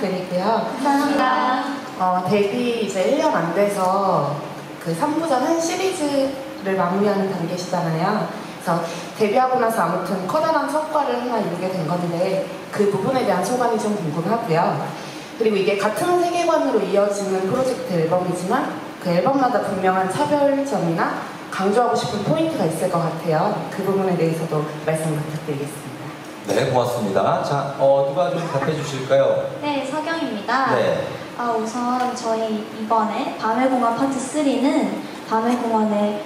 부탁드릴게요. 감사합니다. 데뷔 이제 1년 안 돼서 그 3부전 한 시리즈를 마무리하는 단계시잖아요. 그래서 데뷔하고 나서 아무튼 커다란 성과를 하나 이루게 된 건데 그 부분에 대한 소감이 좀 궁금하고요. 그리고 이게 같은 세계관으로 이어지는 프로젝트 앨범이지만 그 앨범마다 분명한 차별점이나 강조하고 싶은 포인트가 있을 것 같아요. 그 부분에 대해서도 말씀 부탁드리겠습니다. 네, 고맙습니다. 자, 누가 좀 답해 주실까요? 네, 서경입니다. 네. 우선 저희 이번에 밤의 공원 파트 3는 밤의 공원의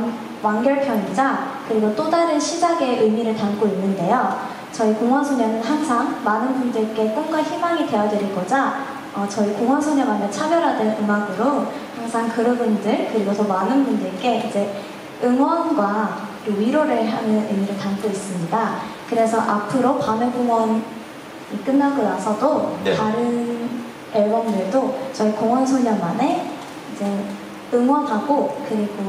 완결편이자 그리고 또 다른 시작의 의미를 담고 있는데요. 저희 공원소녀는 항상 많은 분들께 꿈과 희망이 되어드리고자 저희 공원소녀만의 차별화된 음악으로 항상 그룹분들 그리고 더 많은 분들께 이제 응원과 위로를 하는 의미를 담고 있습니다. 그래서 앞으로 밤의 공원이 끝나고 나서도 네. 다른 앨범들도 저희 공원소녀만의 이제 응원하고 그리고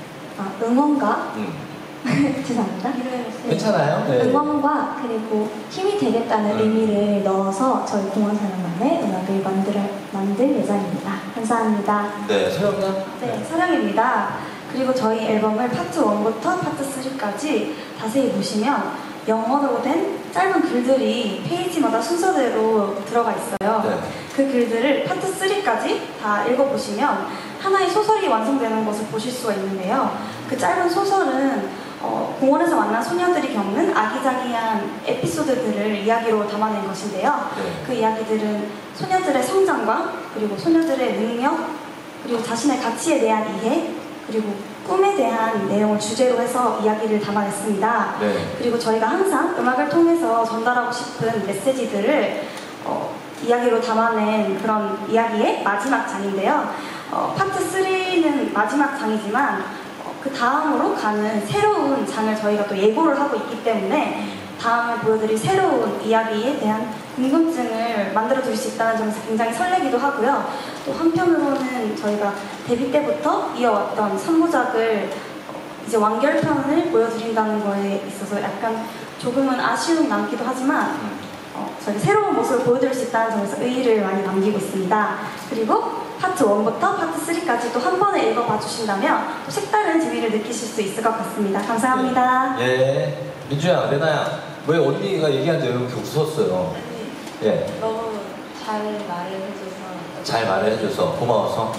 응원가 죄송합니다. 괜찮아요? 네. 응원과 그리고 힘이 되겠다는 의미를 넣어서 저희 공원소녀만의 음악을 만들 예정입니다. 감사합니다. 네, 서영양. 네, 서령입니다. 그리고 저희 앨범을 파트 1부터 파트 3까지 자세히 보시면 영어로 된 짧은 글들이 페이지마다 순서대로 들어가 있어요. 네. 그 글들을 파트 3까지 다 읽어보시면 하나의 소설이 완성되는 것을 보실 수가 있는데요. 그 짧은 소설은 공원에서 만난 소녀들이 겪는 아기자기한 에피소드들을 이야기로 담아낸 것인데요. 네. 그 이야기들은 소녀들의 성장과 그리고 소녀들의 능력 그리고 자신의 가치에 대한 이해 그리고 꿈에 대한 내용을 주제로 해서 이야기를 담아냈습니다. 네. 그리고 저희가 항상 음악을 통해서 전달하고 싶은 메시지들을 이야기로 담아낸 그런 이야기의 마지막 장인데요. 파트 3는 마지막 장이지만 그 다음으로 가는 새로운 장을 저희가 또 예고를 하고 있기 때문에 다음에 보여드릴 새로운 이야기에 대한 궁금증을 만들어줄 수 있다는 점에서 굉장히 설레기도 하고요. 또 한편으로는 저희가 데뷔 때부터 이어왔던 3부작을 이제 완결편을 보여드린다는 거에 있어서 약간 조금은 아쉬움이 남기도 하지만 저희가 새로운 모습을 보여드릴 수 있다는 점에서 의의를 많이 남기고 있습니다. 그리고 파트 1부터 파트 3까지 또 한 번에 읽어봐 주신다면 또 색다른 재미를 느끼실 수 있을 것 같습니다. 감사합니다. 예. 민주야, 레나야, 왜 언니가 얘기하는데 이렇게 웃었어요? 예. 너무 잘 말해줘서 잘 말해줘서 고마워서.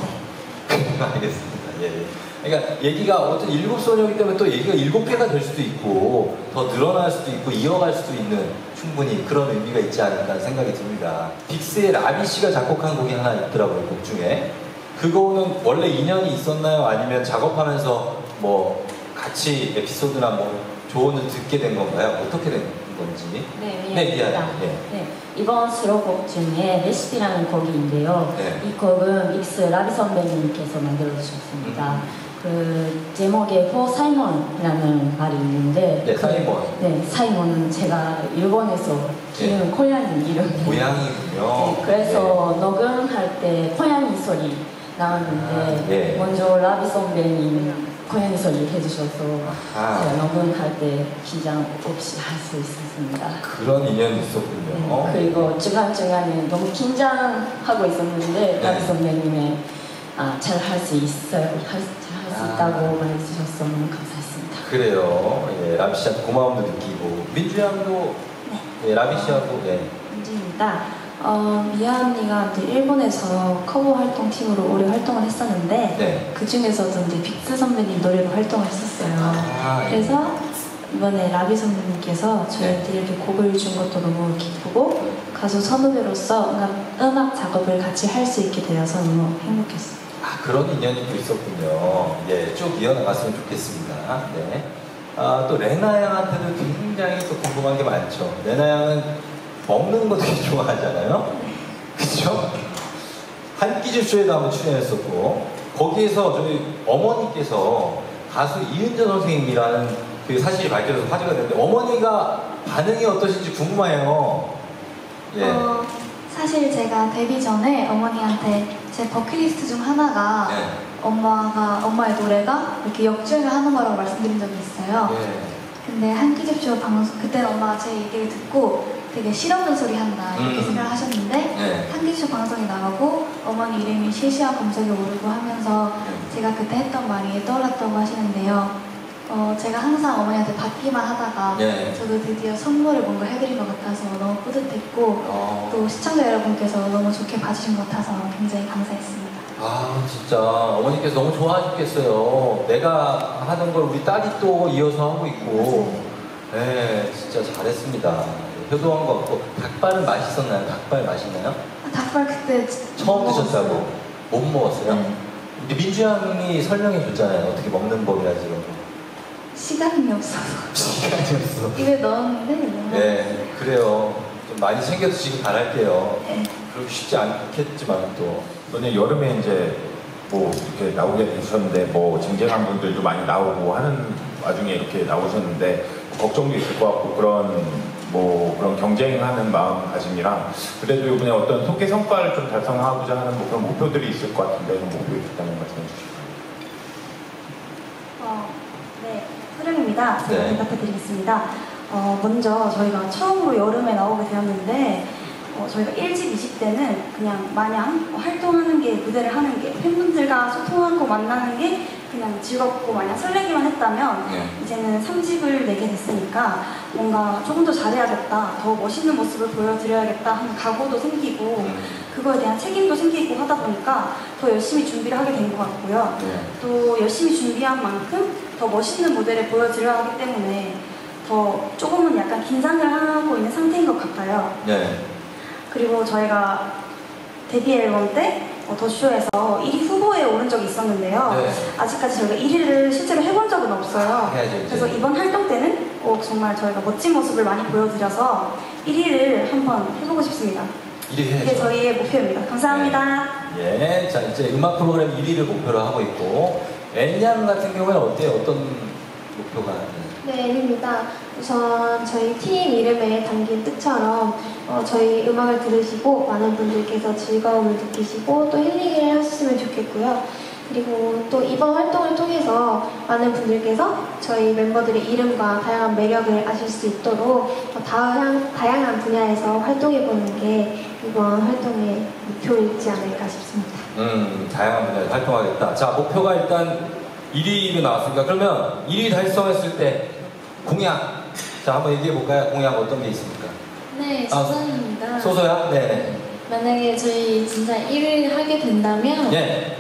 알겠습니다. 예. 그러니까 얘기가 어떤 7소녀이기 때문에 또 얘기가 7개가 될 수도 있고 더 늘어날 수도 있고 이어갈 수도 있는 충분히 그런 의미가 있지 않을까 생각이 듭니다. 빅스의 라비 씨가 작곡한 곡이 하나 있더라고요, 곡 중에. 그거는 원래 인연이 있었나요? 아니면 작업하면서 뭐 같이 에피소드나 뭐 조언을 듣게 된 건가요? 어떻게 된 건지? 네, 미안해요. 예. 네, 이번 수록곡 중에 레시피라는 곡인데요. 네. 이 곡은 믹스 라비 선배님께서 만들어주셨습니다. 그 제목에 포 사이먼이라는 말이 있는데 네, 사이먼. 네, 사이먼은 제가 일본에서 키우는 고양이 이름이에요. 고양이군요. 네, 그래서 녹음할 때 고양이 소리 나왔는데 예. 먼저 라비 선배님 고양이 소리 해주셔서 제가 녹음할 때 긴장 없이 할 수 있었습니다. 그런 인연이 있었군요. 네, 그리고 중간중간에 너무 긴장하고 있었는데 라비 선배님의 잘 할 수 있어요. 잘 할 수 있다고 말해주셔서 너무 감사했습니다. 그래요. 예, 라비 씨한테 고마움도 느끼고 민주 양도 예, 라비 씨하고 예. 민주입니다. 미아 언니가 일본에서 커버 활동팀으로 오래 활동을 했었는데 네. 그 중에서도 빅스 선배님 노래로 활동을 했었어요. 그래서 이번에 라비 선배님께서 저희한테 이렇게 곡을 준 것도 너무 기쁘고 가수 선후배로서 음악 작업을 같이 할 수 있게 되어서 너무 행복했어요. 그런 인연이 또 있었군요. 예, 쭉 이어나갔으면 좋겠습니다. 네. 또 레나 양한테도 굉장히 또 궁금한 게 많죠. 레나 양은 먹는 거 되게 좋아하잖아요. 그쵸? 한끼즈쇼에도 한번 출연했었고 거기에서 저희 어머니께서 가수 이은정 선생님이라는 그 사실이 밝혀져서 화제가 됐는데 어머니가 반응이 어떠신지 궁금해요. 예. 사실 제가 데뷔 전에 어머니한테 제 버킷리스트 중 하나가 엄마의 노래가 이렇게 역주행을 하는 거라고 말씀드린 적이 있어요. 예. 근데 한기집쇼 방송 그때는 엄마가 제 얘기를 듣고 되게 실없는 소리 한다 이렇게 생각을 하셨는데 네. 한기집쇼 방송에 나가고 어머니 이름이 실시간 검색에 오르고 하면서 제가 그때 했던 말이 떠올랐다고 하시는데요. 제가 항상 어머니한테 받기만 하다가 네. 저도 드디어 선물을 뭔가 해드린 것 같아서 너무 뿌듯했고 또 시청자 여러분께서 너무 좋게 봐주신 것 같아서 굉장히 감사했습니다. 아 진짜 어머니께서 너무 좋아하셨겠어요. 내가 하는 걸 우리 딸이 또 이어서 하고 있고 네 진짜 잘했습니다. 효도한 것 같고 닭발은 맛있었나요? 닭발 맛있나요? 닭발 그때 처음 못 드셨다고? 먹었어요. 못 먹었어요? 네. 우리 민주 양이 설명해 줬잖아요. 어떻게 먹는 법이라지. 시간이 없어서 시간이 없어. 입에 넣었는데 너무 네, 그래요. 좀 많이 챙겨 드시길 바랄게요. 네. 그렇게 쉽지 않겠지만 또. 너네 여름에 이제 뭐 이렇게 나오게 되셨는데 뭐 쟁쟁한 분들도 많이 나오고 하는 와중에 이렇게 나오셨는데 걱정도 있을 것 같고 그런 경쟁하는 마음가짐이랑 그래도 이번에 어떤 통계 성과를 좀 달성하고자 하는 뭐 그런 목표들이 있을 것 같은데 그런 목표 있다는 말씀해 주시죠. 네, 소령입니다. 제가 네. 대답해드리겠습니다. 먼저 저희가 처음으로 여름에 나오게 되었는데 저희가 1집, 2집 때는 그냥 마냥 활동하는 게, 무대를 하는 게, 팬분들과 소통하고 만나는 게 그냥 즐겁고 마냥 설레기만 했다면 이제는 3집을 내게 됐으니까 뭔가 조금 더 잘해야겠다, 더 멋있는 모습을 보여드려야겠다 하는 각오도 생기고 그거에 대한 책임도 생기고 하다 보니까 더 열심히 준비를 하게 된 것 같고요. 또 열심히 준비한 만큼 더 멋있는 무대를 보여드려야 하기 때문에 더 조금은 약간 긴장을 하고 있는 상태인 것 같아요. 네. 그리고 저희가 데뷔 앨범 때 더쇼에서 1위 후보에 오른 적이 있었는데요. 네. 아직까지 저희가 1위를 실제로 해본 적은 없어요. 해야죠, 이제. 그래서 이번 활동 때는 꼭 정말 저희가 멋진 모습을 많이 보여드려서 1위를 한번 해보고 싶습니다. 1위 해야죠. 이게 저희의 목표입니다. 감사합니다. 예, 자 이제 음악 프로그램 1위를 목표로 하고 있고 엔양 같은 경우에는 어때요? 어떤 목표가? 네, N입니다. 우선 저희 팀 이름에 담긴 뜻처럼 저희 음악을 들으시고 많은 분들께서 즐거움을 느끼시고 또 힐링을 하셨으면 좋겠고요. 그리고 또 이번 활동을 통해서 많은 분들께서 저희 멤버들의 이름과 다양한 매력을 아실 수 있도록 다양한 분야에서 활동해보는 게 이번 활동의 목표이지 않을까 싶습니다. 다양한 분야에서 활동하겠다. 자, 목표가 일단 1위로 나왔으니까 그러면 1위 달성했을 때 공약. 자, 한번 얘기해볼까요? 공약 어떤 게 있습니까? 네, 소선입니다. 소소야? 네. 만약에 저희 진짜 1위를 하게 된다면 네.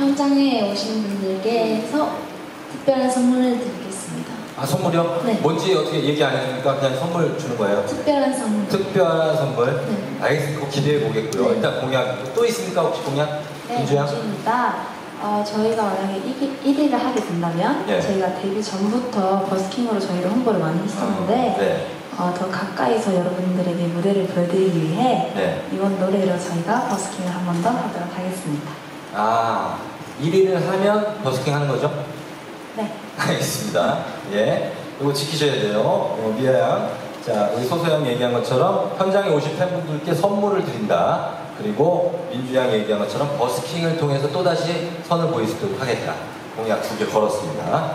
현장에 오신 분들께서 특별한 선물을 드리겠습니다. 아, 선물이요? 네. 뭔지 어떻게 얘기 안 해주니까 그냥 선물 주는 거예요? 특별한 선물. 특별한 선물? 네. 알겠습니다. 그거 기대해 보겠고요. 네. 일단 공약 또 있습니까? 혹시 공약? 네, 민주야? 민주입니다. 저희가 만약에 1위를 하게 된다면 네. 저희가 데뷔 전부터 버스킹으로 저희를 홍보를 많이 했었는데 네. 더 가까이서 여러분들에게 무대를 보여드리기 위해 네. 이번 노래로 저희가 버스킹을 한 번 더 하도록 하겠습니다. 아, 1위를 하면 버스킹 하는 거죠? 네. 알겠습니다. 예. 이거 지키셔야 돼요. 미아 양. 자, 우리 소소 양 얘기한 것처럼 현장에 오신 팬분들께 선물을 드린다. 그리고 민주 양 얘기한 것처럼 버스킹을 통해서 또다시 선을 보이도록 하겠다. 공약 2개 걸었습니다.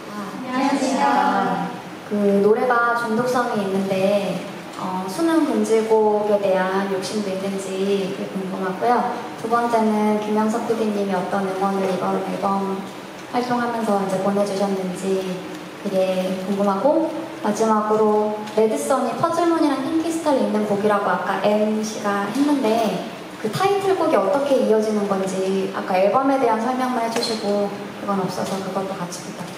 안녕하세요. 그 노래가 중독성이 있는데 수능 금지곡에 대한 욕심도 있는지 궁금하고요. 두 번째는 김영석 PD님이 어떤 응원을 이번 앨범 활동하면서 이제 보내주셨는지 그게 궁금하고, 마지막으로 레드썬이 퍼즐문이랑 핑키스타를 잇는 곡이라고 아까 N씨가 했는데 그 타이틀곡이 어떻게 이어지는 건지 아까 앨범에 대한 설명만 해주시고 그건 없어서 그것도 같이 부탁드립니다.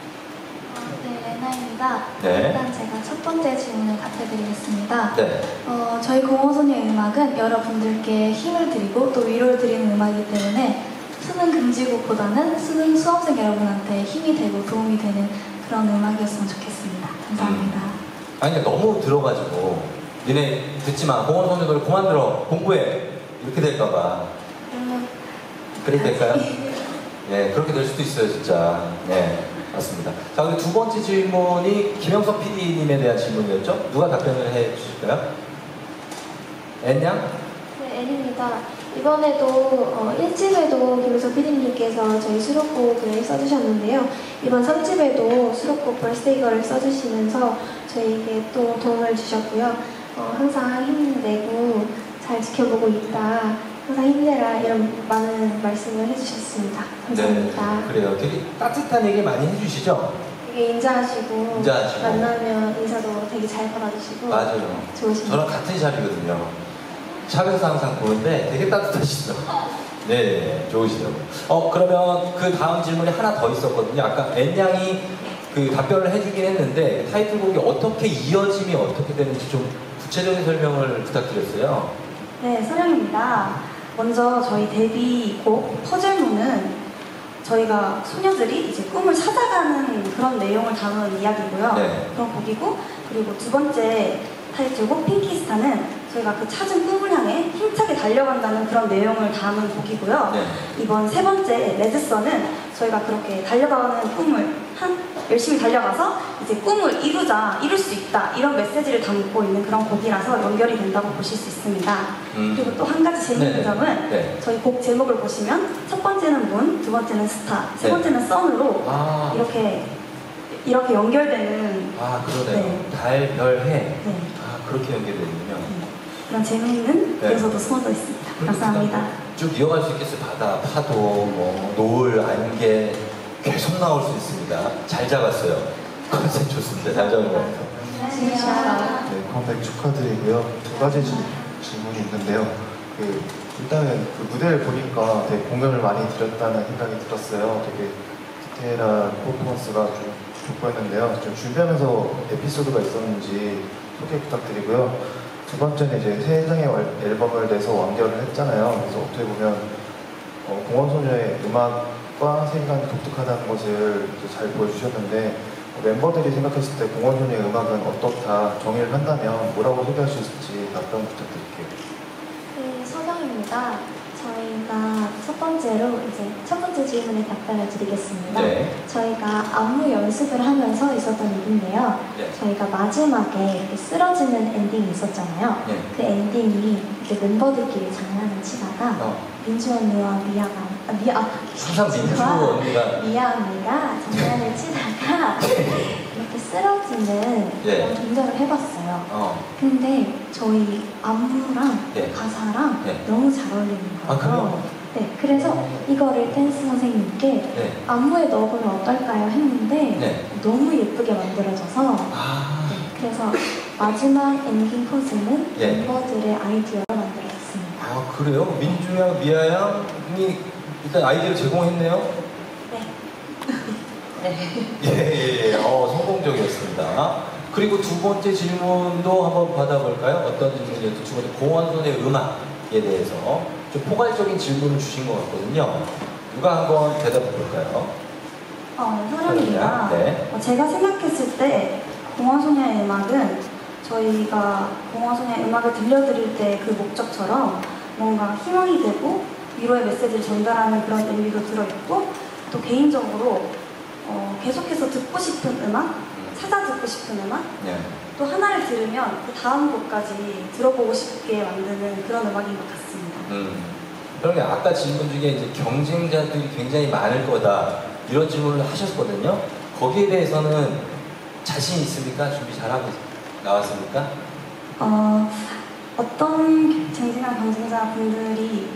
네, 레나입니다. 네. 일단 제가 첫 번째 질문을 답해드리겠습니다. 네. 저희 공허소녀의 음악은 여러분들께 힘을 드리고 또 위로를 드리는 음악이기 때문에 수능 금지곡보다는 수능 수험생 여러분한테 힘이 되고 도움이 되는 그런 음악이었으면 좋겠습니다. 감사합니다. 아니, 너무 들어가지고 니네 듣지 마. 공원소녀 노래 그만 들어. 공부해. 이렇게 될까봐. 그러면 그렇게 될까요? 네, 그렇게 될 수도 있어요, 진짜. 네, 맞습니다. 자, 그리고 두 번째 질문이 김영석 PD님에 대한 질문이었죠? 누가 답변을 해 주실까요? N양? 네, 혜리입니다. 이번에도 1집에도 김효석 PD님께서 저희 수록곡을 써주셨는데요. 이번 3집에도 수록곡 벌스데이걸을 써주시면서 저희에게 또 도움을 주셨고요. 항상 힘내고 잘 지켜보고 있다. 항상 힘내라 이런 많은 말씀을 해주셨습니다. 감사합니다. 네, 그래요. 되게 따뜻한 얘기 많이 해주시죠? 되게 인자하시고 만나면 인사도 되게 잘 받아주시고 맞아요. 좋으십니다. 저랑 같은 샵이거든요. 샵에서 항상 보는데 되게 따뜻하시죠? 네, 좋으시더라고요. 그러면 그 다음 질문이 하나 더 있었거든요. 아까 앤양이 그 답변을 해주긴 했는데 타이틀곡이 어떻게 이어짐이 어떻게 되는지 좀 구체적인 설명을 부탁드렸어요. 네, 서영입니다. 먼저 저희 데뷔곡 퍼즐문은 저희가 소녀들이 이제 꿈을 찾아가는 그런 내용을 담은 이야기고요. 네. 그런 곡이고, 그리고 두 번째 타이틀곡 핑키스타는 저희가 그 찾은 꿈을 향해 힘차게 달려간다는 그런 내용을 담은 곡이고요. 네. 이번 세 번째 레드선은 저희가 그렇게 달려가는 꿈을 열심히 달려가서 이제 꿈을 이룰 수 있다 이런 메시지를 담고 있는 그런 곡이라서 연결이 된다고 보실 수 있습니다. 그리고 또 한 가지 재미있는 점은 저희 곡 제목을 보시면 첫 번째는 문, 두 번째는 스타, 세 번째는 선으로 이렇게 연결되는 그러네요. 네. 달, 별, 해. 네. 그렇게 연결되는군요. 그런 재미있는 요소도 숨어져 있습니다. 감사합니다. 쭉 이어갈 수 있겠어요. 바다, 파도, 노을, 안개 계속 나올 수 있습니다. 잘 잡았어요. 컨셉 좋습니다. 잘 잡은 것 같아요. 네, 컴백 축하드리고요. 두 가지 질문이 있는데요. 일단은 그 무대를 보니까 되게 공연을 많이 드렸다는 생각이 들었어요. 되게 디테일한 퍼포먼스가 좀 돋보였는데요. 좀 준비하면서 에피소드가 있었는지 소개 부탁드리고요. 두 번째는 이제 세 장의 앨범을 내서 완결을 했잖아요. 그래서 어떻게 보면 공원소녀의 음악과 세계관이 독특하다는 것을 잘 보여주셨는데 멤버들이 생각했을 때 공원소녀의 음악은 어떻다 정의를 한다면 뭐라고 소개할 수 있을지 답변 부탁드릴게요. 네, 서경입니다. 저희가 첫 번째로 이제 첫 번째 질문에 답변을 드리겠습니다. 네. 저희가 안무 연습을 하면서 있었던 일인데요. 네. 저희가 마지막에 이렇게 쓰러지는 엔딩이 있었잖아요. 네. 그 엔딩이 이제 멤버들끼리 장난을 치다가 민주 언니와 항상 민주 언니가 미아 언니가 장난을 치다가 이렇게 쓰러지는 그런 동작을 해봤어요. 근데 저희 안무랑 가사랑 너무 잘 어울리는 거예요. 그래요? 네, 그래서 이거를 댄스 선생님께 안무에 넣어보면 어떨까요? 했는데 너무 예쁘게 만들어져서 그래서 마지막 엔딩 포즈는 멤버들의 아이디어로 만들어졌습니다. 그래요? 민주양, 미아양이 일단 아이디어를 제공했네요? 네. 성공적이었습니다. 그리고 두 번째 질문도 한번 받아볼까요? 어떤 질문이었죠? 두 번째, 공원소녀의 음악에 대해서 좀 포괄적인 질문을 주신 것 같거든요. 누가 한번 대답해 볼까요? 소령입니다. 네. 제가 생각했을 때 공원소녀의 음악은 저희가 공원소녀의 음악을 들려드릴 때 그 목적처럼 뭔가 희망이 되고 위로의 메시지를 전달하는 그런 의미도 들어있고 또 개인적으로 계속해서 듣고 싶은 음악, 찾아 듣고 싶은 음악, 또 하나를 들으면 그 다음 곡까지 들어보고 싶게 만드는 그런 음악인 것 같습니다. 그러면 아까 질문 중에 이제 경쟁자들이 굉장히 많을 거다 이런 질문을 하셨거든요. 거기에 대해서는 자신 있습니까? 준비 잘하고 나왔습니까? 어떤 쟁쟁한 경쟁자 분들이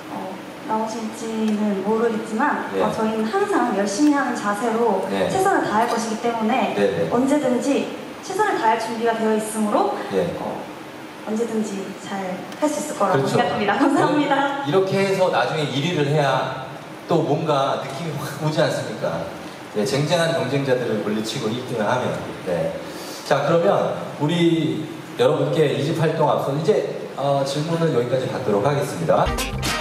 나오실지는 모르겠지만 저희는 항상 열심히 하는 자세로 최선을 다할 것이기 때문에 언제든지 최선을 다할 준비가 되어 있으므로 언제든지 잘 할 수 있을 거라고 생각합니다. 감사합니다. 이렇게 해서 나중에 1위를 해야 또 뭔가 느낌이 확 오지 않습니까? 쟁쟁한 경쟁자들을 물리치고 1등을 하면. 자, 그러면 우리 여러분께 2집 활동 앞서 이제 질문을 여기까지 받도록 하겠습니다.